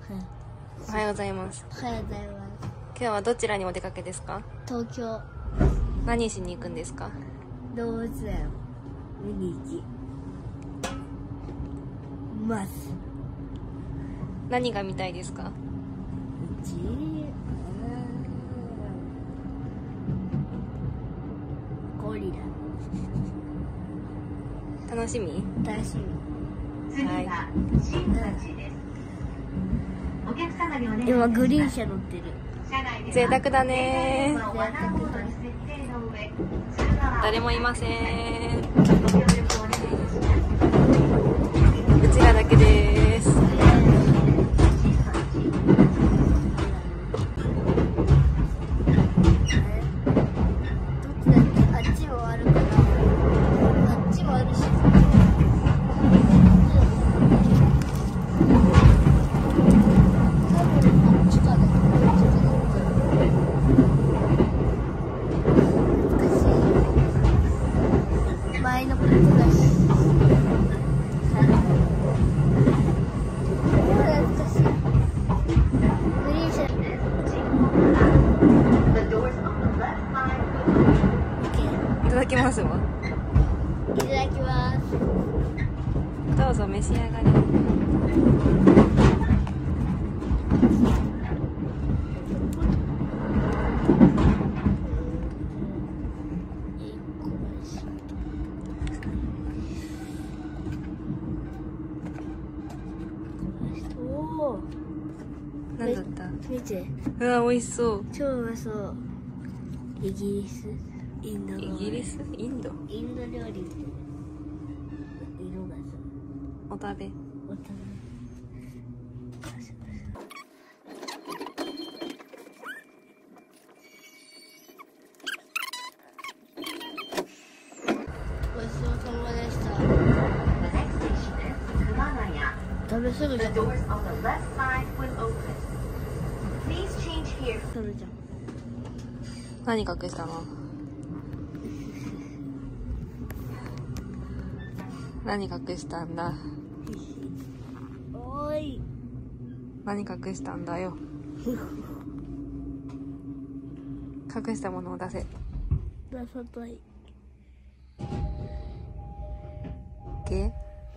おはようございます。 おはようございます。 今日はどちらにお出かけですか？ 東京。 何しに行くんですか？ 動物園見に行きます。 何が見たいですか？ ゴリラ。 楽しみ？ 楽しみ。 はい。 今グリーン車乗ってる。 贅沢だね。 贅沢だ。 誰もいません。うちらだけです。 あっちもあるから、あっちもあるし。前のことだし。 いただきますわ。 いただきます。 どうぞ召し上がり。何だった？ 見て。 うわ、美味しそう。 超うまそう。イギリス、インドの。 イギリス？インド？ インド料理みたいな。色がお食べ。 お食べ。ごちそうさまでした。食べすぐじゃん。食べじゃん。 何隠したの？何隠したんだ？ おーい。 何隠したんだよ。隠したものを出せ。 出さない。 け？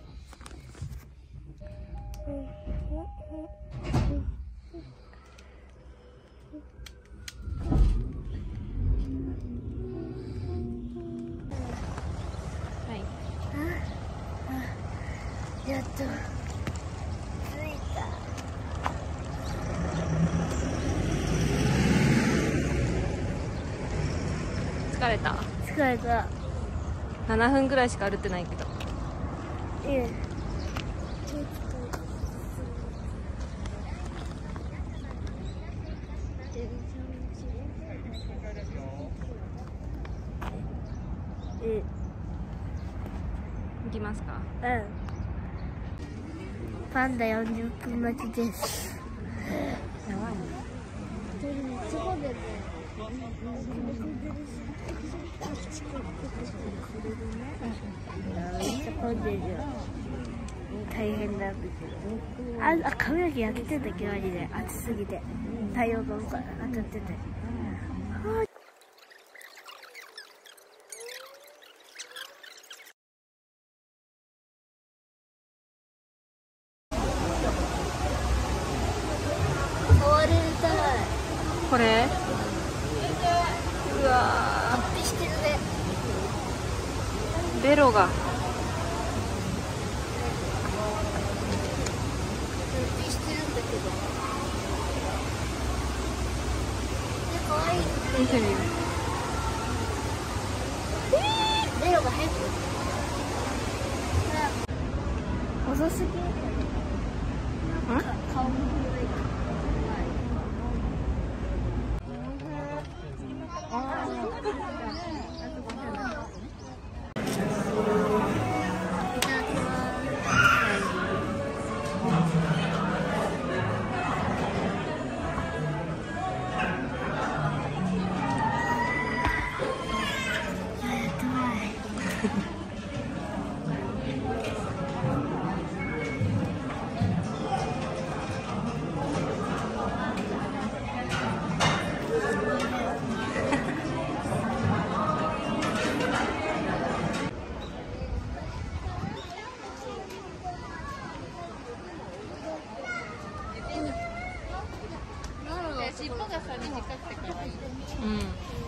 やっと着いた。 疲れた？ 疲れた。 7分くらいしか歩ってないけど。行きますか？ うん。パンダ40分待ちです。 やばいね。 大変なんだけど。髪の毛焼けてたけど、マジで暑すぎて太陽が当たってて。 これ？うわ脱皮してるね。 ー、ベロが。 脱皮してるんだけど。可愛い。 見てみよベロが早く。遅すぎ。顔も広い。 うん。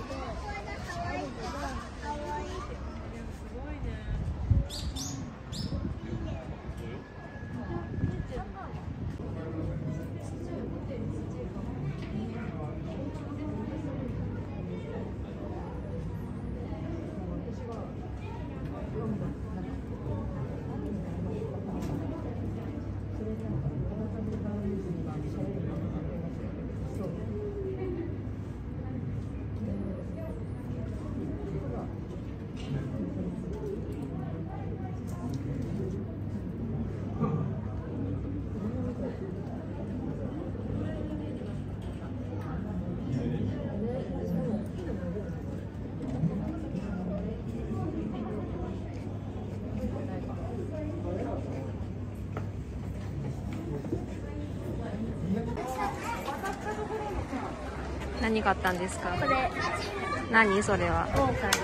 何買ったんですか？ これ何それは？ オオカミ。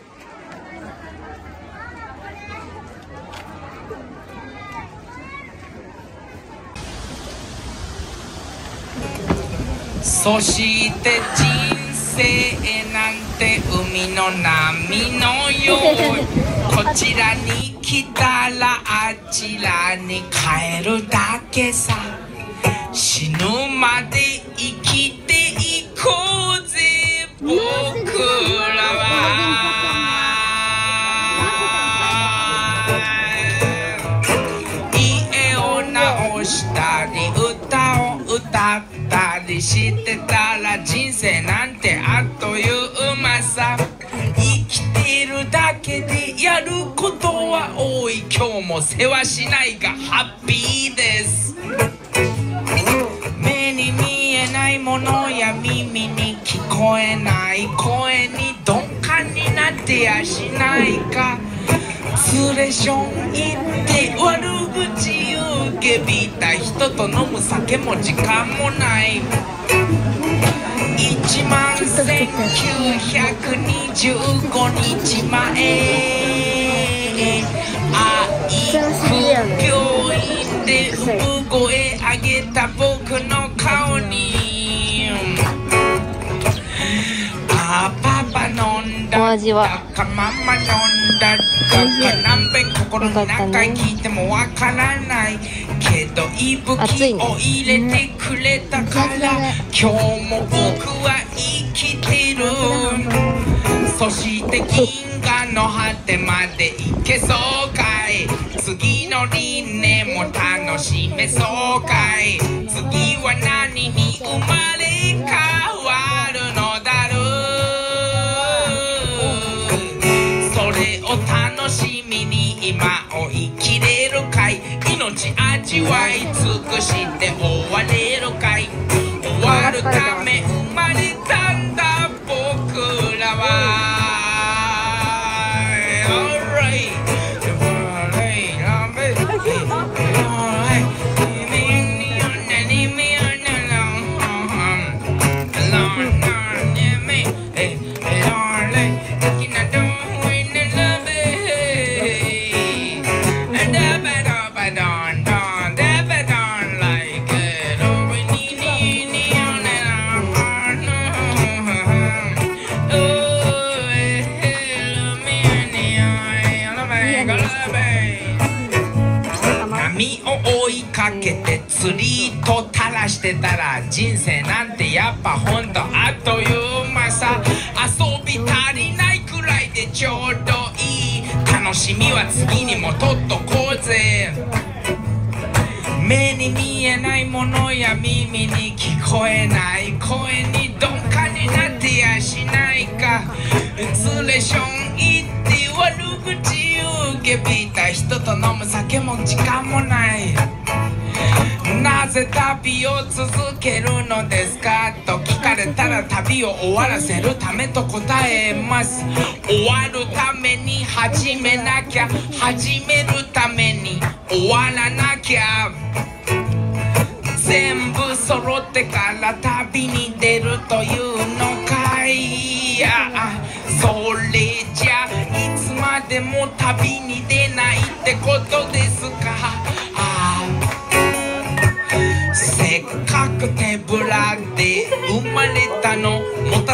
そして人生なんて海の波のようこちらに来たらあちらに帰るだけさ死ぬまで生きていこうぜ僕らは家を直したり歌を歌ったりしてたら人生なんてあっという間さ生きてるだけでやることは多い今日も世話しないがハッピーです目に見えないものや耳に聞こえない声に鈍感になってやしないかツレション行って悪口言うけびた人と飲む酒も時間もない11925日前愛く病院で産声上げた僕の顔にパパ飲んだお味はかママ飲んだか何べん心に何回聞いてもわからないけど息吹を入れてくれたから今日も僕は生きてるそして銀河の果てまで行けそうかい次の輪廻も楽しめそうかい次は何に生まれ変わるのだろうそれを楽しみに今を生きれるかい命味わい尽くして終われるかい終わるため生まれたんだ僕らは波を追いかけて釣りと垂らしてたら人生なんてやっぱほんとあっという間さ遊び足りないくらいでちょうどいい楽しみは次にもとっとこうぜ目に見えないものや耳に聞こえない声に鈍感になってやしないかツレション行って悪口言うけびた人と飲む酒も時間もないなぜ旅を続けるのですかと聞かれたら旅を終わらせるためと答えます終わるために始めなきゃ始めるために終わらなきゃ全部揃ってから旅に出るというのかいやそれじゃいつまでも旅に出ないってことですかせっかく手ぶらで生まれ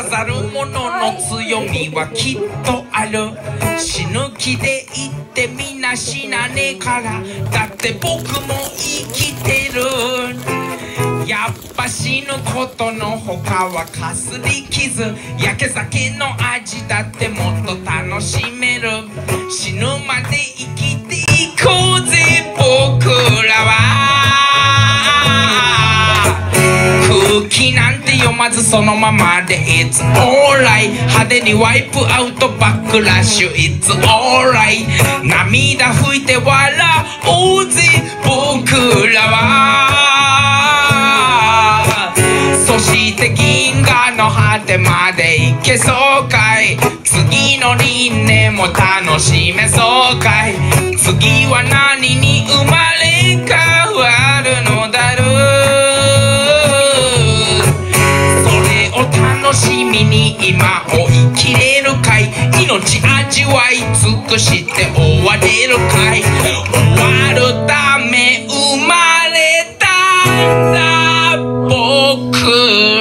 飾るものの強みはきっとある。死ぬ気で言ってみな死なねえから。だって僕も生きてる。やっぱ死ぬことの他はかすり傷。焼け酒の味だってもっと楽しめる。死ぬまで生きていこうぜ僕らは。空気なんて読まずそのままで It's alright。 派手にワイプアウトバックラッシュ It's alright。 涙拭いて笑おうぜ僕らは。そして銀河の果てまで行けそうかい。次の輪廻も楽しめそうかい。次は何に生まれ変わるのだろう。それを楽しみに今を生きれるかい。命味わい尽くして終われるかい。終わるため生まれたんだ僕